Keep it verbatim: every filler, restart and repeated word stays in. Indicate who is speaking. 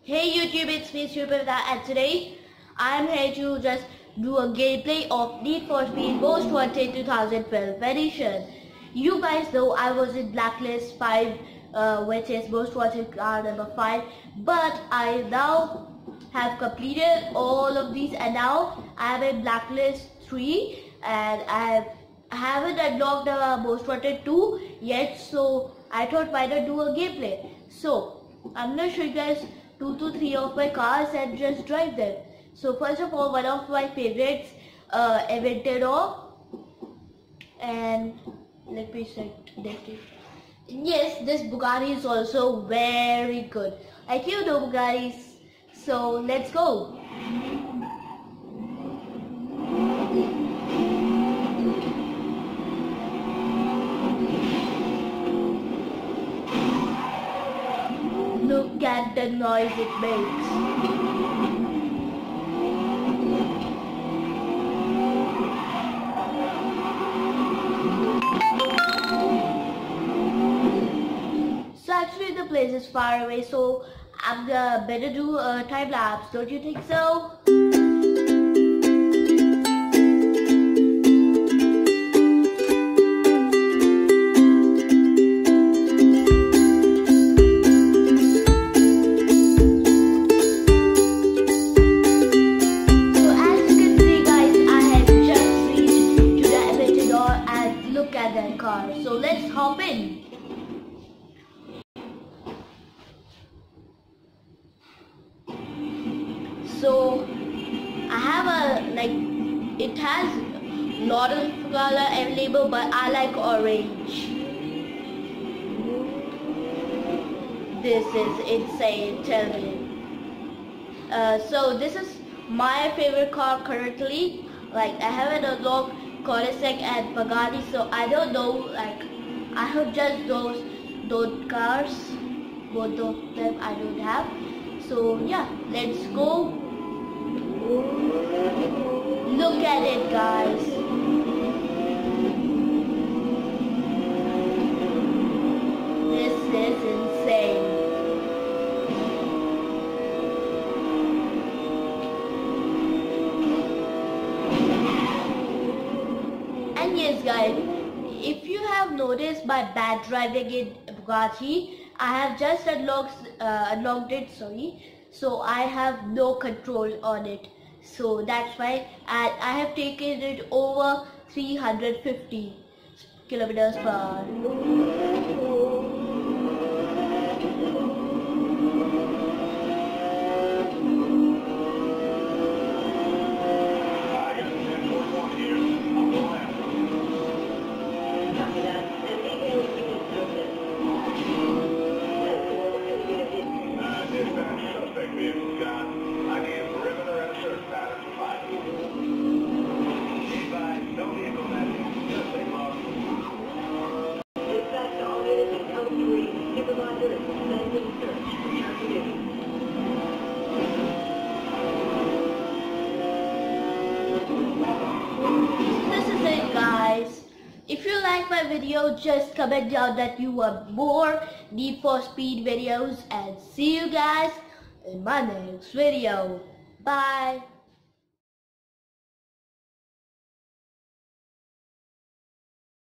Speaker 1: Hey YouTube, it's me Super Vedant, and today I am here to just do a gameplay of Need for Speed Most Wanted twenty twelve edition. You guys know I was in Blacklist five, uh, which is Most Wanted car number five, but I now have completed all of these, and now I am in Blacklist three, and I haven't unlocked the Most Wanted two yet, so I thought why not do a gameplay. So I'm gonna show you guys two to three of my cars and just drive them. So first of all, one of my favorites, uh, Aventador, and let me set this. Yes, this Bugatti is also very good. Like you know Bugattis. So let's go. Look at the noise it makes. So actually the place is far away, so I'm gonna better do a time lapse, don't you think so? Car. So let's hop in. So I have a like it has a lot of color available, but I like orange. This is insane, tell me. Uh, so this is my favorite car currently. Like I haven't unlocked Cul-de-sac and Bugatti, so I don't know, like I have just those those cars, both of them I don't have. So yeah, let's go. Look at it, guys. This is insane. And yes guys, if you have noticed my bad driving in Bugatti, I have just unlocked, uh, unlocked it, sorry. So I have no control on it. So that's why I, I have taken it over three hundred fifty kilometers per hour. This is it, guys. If you like my video, just comment down that you want more Need for Speed videos, and see you guys in my next video. Bye.